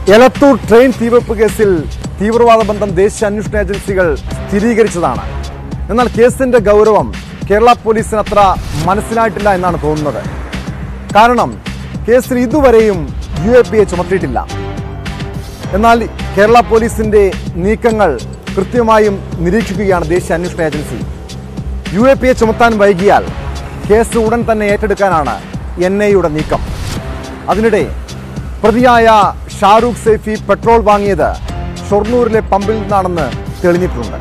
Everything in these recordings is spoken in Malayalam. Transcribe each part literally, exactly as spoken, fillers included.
എലത്തൂർ ട്രെയിൻ തീവെപ്പ് കേസിൽ തീവ്രവാദ ബന്ധം ദേശീയ അന്വേഷണ ഏജൻസികൾ സ്ഥിരീകരിച്ചതാണ്. എന്നാൽ കേസിന്റെ ഗൗരവം കേരള പോലീസിന് അത്ര മനസ്സിലായിട്ടില്ല എന്നാണ് തോന്നുന്നത്. കാരണം കേസിൽ ഇതുവരെയും യു എ പി എ ചുമത്തിയിട്ടില്ല. എന്നാൽ കേരള പോലീസിന്റെ നീക്കങ്ങൾ കൃത്യമായും നിരീക്ഷിക്കുകയാണ് ദേശീയ അന്വേഷണ agency. U A P A ചുമത്താൻ വൈകിയാൽ കേസ് ഉടൻ തന്നെ ഏറ്റെടുക്കാനാണ് എൻ ഐയുടെ നീക്കം. അതിനിടെ പ്രതിയായ ഷാരൂഖ് സൈഫി പെട്രോൾ വാങ്ങിയത് ഷൊർണൂരിലെ പമ്പിൽ നിന്നാണെന്ന് തെളിഞ്ഞിട്ടുണ്ട്.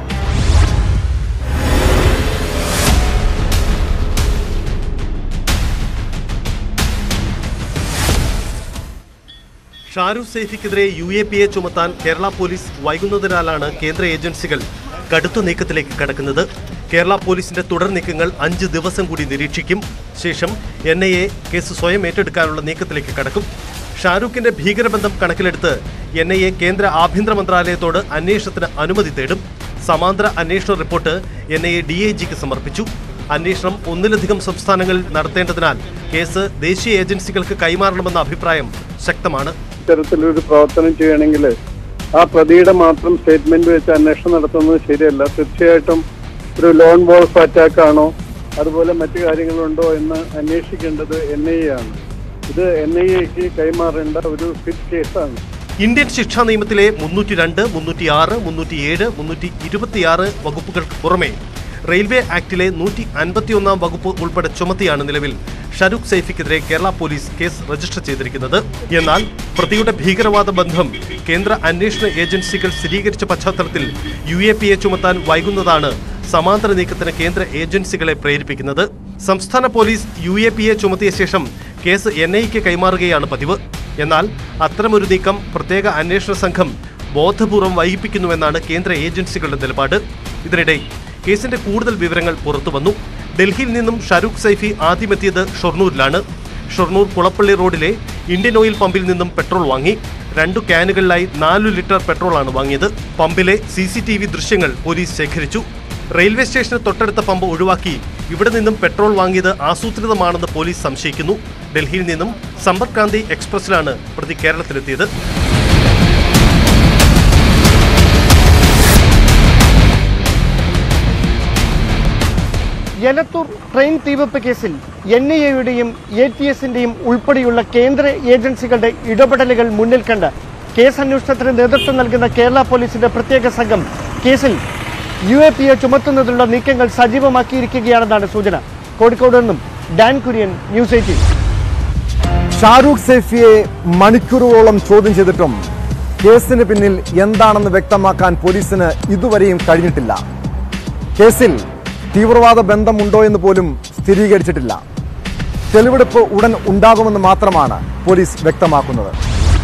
ഷാരൂഖ് സൈഫിക്കെതിരെ യു എ പി എ ചുമത്താൻ കേരള പോലീസ് വൈകുന്നതിനാലാണ് കേന്ദ്ര ഏജൻസികൾ കടുത്ത നീക്കത്തിലേക്ക് കടക്കുന്നത്. കേരള പോലീസിന്റെ തുടർ നീക്കങ്ങൾ അഞ്ച് ദിവസം കൂടി നിരീക്ഷിക്കും. ശേഷം എൻ ഐ എ കേസ് സ്വയം ഏറ്റെടുക്കാനുള്ള നീക്കത്തിലേക്ക് കടക്കും. ഷാരൂഖിന്റെ ഭീകരബന്ധം കണക്കിലെടുത്ത് എൻ ഐ എ കേന്ദ്ര ആഭ്യന്തര മന്ത്രാലയത്തോട് അന്വേഷണത്തിന് അനുമതി തേടും. സമാന്തര അന്വേഷണ report N I A D I ജിക്ക് സമർപ്പിച്ചു. അന്വേഷണം ഒന്നിലധികം സംസ്ഥാനങ്ങളിൽ നടത്തേണ്ടതിനാൽ കേസ് ദേശീയ ഏജൻസികൾക്ക് കൈമാറണമെന്ന അഭിപ്രായം ശക്തമാണ്. ഇത്തരത്തിലൊരു പ്രവർത്തനം ചെയ്യണമെങ്കിൽ ആ പ്രതിയുടെ മാത്രം സ്റ്റേറ്റ്മെന്റ് വെച്ച് അന്വേഷണം നടത്തുന്നത് ശരിയല്ല. തീർച്ചയായിട്ടും ഒരു ലോൺ വോൾഫ് അറ്റാക്ക് ആണോ അതുപോലെ മറ്റു കാര്യങ്ങളുണ്ടോ എന്ന് അന്വേഷിക്കേണ്ടത് എൻ ഐ എ ആണ്. ഇത് എൻ ഐ എക്ക് കൈമാറേണ്ട ഒരു ഫിറ്റ് കേസാണ്. ഇന്ത്യൻ ശിക്ഷാ നിയമത്തിലെ മുന്നൂറ്റി രണ്ട് മുന്നൂറ്റി ആറ് മുന്നൂറ്റി ഏഴ് മുന്നൂറ്റി ഇരുപത്തിയാറ് വകുപ്പുകൾക്ക് പുറമെ റെയിൽവേ ആക്ടിലെ നൂറ്റി അൻപത്തിയൊന്നാം വകുപ്പ് ഉൾപ്പെടെ ചുമത്തിയാണ് നിലവിൽ ഷാരൂഖ് സൈഫിക്കെതിരെ കേരള പോലീസ് കേസ് രജിസ്റ്റർ ചെയ്തിരിക്കുന്നത്. എന്നാൽ പ്രതിയുടെ ഭീകരവാദ ബന്ധം കേന്ദ്ര അന്വേഷണ ഏജൻസികൾ സ്ഥിരീകരിച്ച പശ്ചാത്തലത്തിൽ യു എ പി എ ചുമത്താൻ വൈകുന്നതാണ് സമാന്തര നീക്കത്തിന് കേന്ദ്ര ഏജൻസികളെ പ്രേരിപ്പിക്കുന്നത്. സംസ്ഥാന police U A P A ചുമത്തിയ ശേഷം കേസ് എൻ ഐക്ക് കൈമാറുകയാണ് പതിവ്. എന്നാൽ അത്തരമൊരു നീക്കം പ്രത്യേക അന്വേഷണ സംഘം ബോധപൂർവം വൈകിപ്പിക്കുന്നുവെന്നാണ് കേന്ദ്ര ഏജൻസികളുടെ നിലപാട്. ഇതിനിടെ കേസിന്റെ കൂടുതൽ വിവരങ്ങൾ പുറത്തുവന്നു. ഡൽഹിയിൽ നിന്നും ഷാരൂഖ് സൈഫി ആദ്യമെത്തിയത് ഷൊർണൂരിലാണ്. ഷൊർണൂർ കുളപ്പള്ളി റോഡിലെ ഇന്ത്യൻ ഓയിൽ പമ്പിൽ നിന്നും പെട്രോൾ വാങ്ങി. രണ്ടു ക്യാനുകളിലായി നാലു ലിറ്റർ പെട്രോളാണ് വാങ്ങിയത്. പമ്പിലെ സി സി ടി വി ദൃശ്യങ്ങൾ പോലീസ് ശേഖരിച്ചു. റെയിൽവേ സ്റ്റേഷന് തൊട്ടടുത്ത പമ്പ് ഒഴിവാക്കി ഇവിടെ നിന്നും പെട്രോൾ വാങ്ങിയത് ആസൂത്രിതമാണെന്ന് പോലീസ് സംശയിക്കുന്നു. ഡൽഹിയിൽ നിന്നും സമ്പർക്ക് ക്രാന്തി എക്സ്പ്രസിലാണ് പ്രതി കേരളത്തിലെത്തിയത്. എലത്തൂർ ട്രെയിൻ തീവെപ്പ് കേസിൽ എൻ ഐ എയുടെയും എ ടി എസിന്റെയും ഉൾപ്പെടെയുള്ള കേന്ദ്ര ഏജൻസികളുടെ ഇടപെടലുകൾ മുന്നിൽ കണ്ട് കേസ് അന്വേഷണത്തിന് നേതൃത്വം നൽകുന്ന കേരള പോലീസിന്റെ പ്രത്യേക സംഘം കേസിൽ യു എ പി എ ചുമത്തുന്നതിനുള്ള നീക്കങ്ങൾ സജീവമാക്കിയിരിക്കുകയാണെന്നാണ് സൂചന. കോഴിക്കോട് നിന്നും Dan Kurian, news eighteen. Shahrukh സൈഫിയെ മണിക്കൂറുകളോളം ചോദ്യം ചെയ്തിട്ടും കേസിന് പിന്നിൽ എന്താണെന്ന് വ്യക്തമാക്കാൻ പോലീസിന് ഇതുവരെയും കഴിഞ്ഞിട്ടില്ല. കേസിൽ തീവ്രവാദ ബന്ധമുണ്ടോ എന്ന് പോലും സ്ഥിരീകരിച്ചിട്ടില്ല. തെളിവെടുപ്പ് ഉടൻ ഉണ്ടാകുമെന്ന് മാത്രമാണ് പോലീസ് വ്യക്തമാക്കുന്നത്.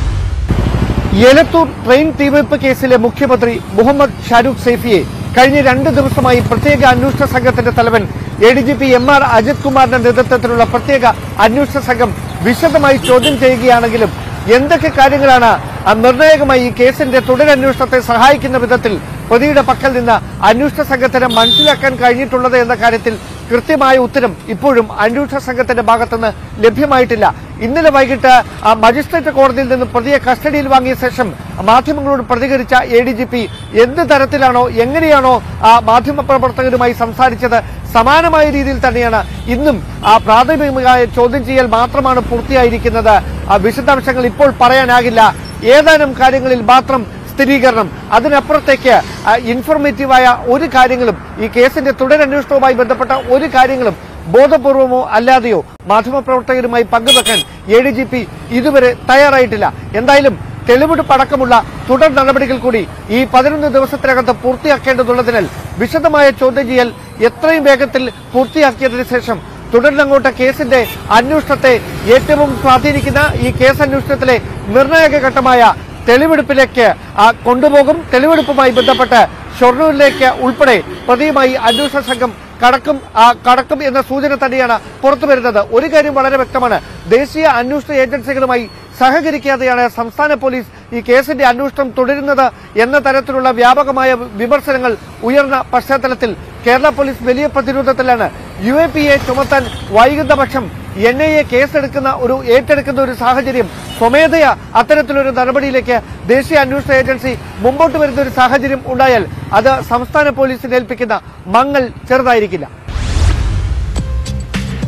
എലത്തൂർ ട്രെയിൻ തീവെപ്പ് കേസിലെ മുഖ്യമന്ത്രി മുഹമ്മദ് ഷാരൂഖ് സൈഫിയെ കഴിഞ്ഞ രണ്ട് ദിവസമായി പ്രത്യേക അന്വേഷണ സംഘത്തിന്റെ തലവൻ A D G P M R Ajith കുമാറിന്റെ നേതൃത്വത്തിലുള്ള പ്രത്യേക അന്വേഷണ സംഘം വിശദമായി ചോദ്യം ചെയ്യുകയാണെങ്കിലും എന്തൊക്കെ കാര്യങ്ങളാണ് നിർണായകമായി ഈ കേസിന്റെ തുടരന്വേഷണത്തെ സഹായിക്കുന്ന വിധത്തിൽ പ്രതിയുടെ പക്കൽ നിന്ന് അന്വേഷണ സംഘത്തിന് മനസ്സിലാക്കാൻ കഴിഞ്ഞിട്ടുള്ളത് എന്ന കാര്യത്തിൽ കൃത്യമായ ഉത്തരം ഇപ്പോഴും അന്വേഷണ സംഘത്തിന്റെ ഭാഗത്തുനിന്ന് ലഭ്യമായിട്ടില്ല. ഇന്നലെ വൈകിട്ട് മജിസ്ട്രേറ്റ് കോടതിയിൽ നിന്ന് പ്രതിയെ കസ്റ്റഡിയിൽ വാങ്ങിയ ശേഷം മാധ്യമങ്ങളോട് പ്രതികരിച്ച എ ഡി ജി പി എന്ത് തരത്തിലാണോ എങ്ങനെയാണോ ആ മാധ്യമപ്രവർത്തകരുമായി സംസാരിച്ചത് സമാനമായ രീതിയിൽ തന്നെയാണ് ഇന്നും ആ പ്രാഥമികമായ ചോദ്യം ചെയ്യൽ മാത്രമാണ് പൂർത്തിയായിരിക്കുന്നത്. ആ വിശദാംശങ്ങൾ ഇപ്പോൾ പറയാനാകില്ല. ഏതാനും കാര്യങ്ങളിൽ മാത്രം സ്ഥിരീകരണം. അതിനപ്പുറത്തേക്ക് ഇൻഫോർമേറ്റീവായ ഒരു കാര്യങ്ങളും ഈ കേസിന്റെ തുടരന്വേഷണവുമായി ബന്ധപ്പെട്ട ഒരു കാര്യങ്ങളും ബോധപൂർവമോ അല്ലാതെയോ മാധ്യമപ്രവർത്തകരുമായി പങ്കുവെക്കാൻ എ ഡി ജി പി ഇതുവരെ തയ്യാറായിട്ടില്ല. എന്തായാലും തെളിവെടുപ്പ് അടക്കമുള്ള തുടർ നടപടികൾ കൂടി ഈ പതിനൊന്ന് ദിവസത്തിനകത്ത് പൂർത്തിയാക്കേണ്ടതുള്ളതിനാൽ വിശദമായ ചോദ്യം ചെയ്യൽ എത്രയും വേഗത്തിൽ പൂർത്തിയാക്കിയതിനു ശേഷം തുടർന്നങ്ങോട്ട് കേസിന്റെ അന്വേഷണത്തെ ഏറ്റവും സ്വാധീനിക്കുന്ന ഈ കേസ് അന്വേഷണത്തിലെ നിർണായക ഘട്ടമായ തെളിവെടുപ്പിലേക്ക് കൊണ്ടുപോകും. തെളിവെടുപ്പുമായി ബന്ധപ്പെട്ട് ഷൊർണൂരിലേക്ക് ഉൾപ്പെടെ പ്രതിയുമായി അന്വേഷണ സംഘം കടക്കും കടക്കും എന്ന സൂചന തന്നെയാണ് പുറത്തുവരുന്നത്. ഒരു കാര്യം വളരെ വ്യക്തമാണ്. ദേശീയ അന്വേഷണ ഏജൻസികളുമായി സഹകരിക്കാതെയാണ് സംസ്ഥാന പോലീസ് ഈ കേസിന്റെ അന്വേഷണം തുടരുന്നത് എന്ന തരത്തിലുള്ള വ്യാപകമായ വിമർശനങ്ങൾ ഉയർന്ന പശ്ചാത്തലത്തിൽ കേരള പോലീസ് വലിയ പ്രതിരോധത്തിലാണ്. യു എ പി എ ചുമത്താൻ വൈകുന്ന പക്ഷം എൻ ഐ എ കേസെടുക്കുന്ന ഒരു ഏറ്റെടുക്കുന്ന ഒരു സാഹചര്യം സ്വമേധയാ അത്തരത്തിലൊരു നടപടിയിലേക്ക് ദേശീയ അന്വേഷണ ഏജൻസി മുമ്പോട്ട് വരുന്ന ഒരു സാഹചര്യം ഉണ്ടായാൽ അത് സംസ്ഥാന പോലീസിനെ ഏൽപ്പിക്കുന്ന മങ്ങൽ ചെറുതായിരിക്കില്ല.